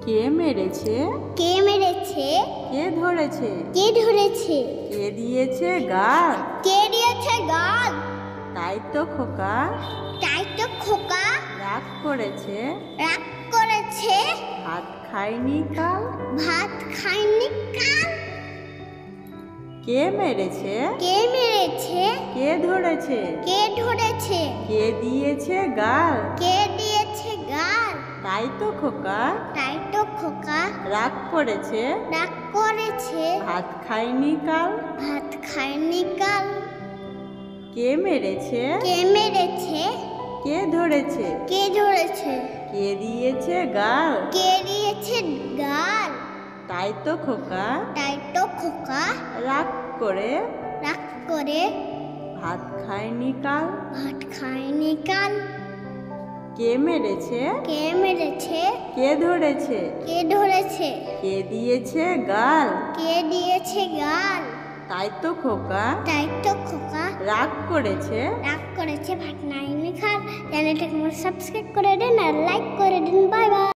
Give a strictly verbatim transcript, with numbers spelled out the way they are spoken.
কে মেরেছে? কে মেরেছে? কে ধরেছে? কে ধরেছে? কে দিয়েছে গাল? কে দিয়েছে গাল? তাই তো খোকা তাই তো খোকা রাগ করেছে, রাগ করেছে, ভাত খায়নি কাল। ভাত খায়নি কাল। কে মেরেছে? কে মেরেছে? কে ধরেছে? কে ধরেছে? কে দিয়েছে গাল? কে দিয়েছে গাল? তাই তো খোকা তাই তো খোকা রাগ করেছে, রাগ করেছে, ভাত খায়নি কাল। ভাত খায়নি কাল। কে মেরেছে? কে মেরেছে? কে ধরেছে? কে ধরেছে? কে দিয়েছে গাল? কে দিয়েছে গাল? তাই তো খোকা তাই তো খোকা রাগ করে, রাগ করে, ভাত খায়নি কাল। ভাত খায়নি কাল। কে মেরেছে? কে মেরেছে? কে ধরেছে? কে ধরেছে? কে দিয়েছে গাল? কে দিয়েছে গাল? তাই তো খোকা তাই তো খোকা রাগ করেছে। রাগ করেছে, ভাত নাইনি খাল। চ্যানেলটাকে সাবস্ক্রাইব করে দিন আর লাইক করে দিন। Bye by.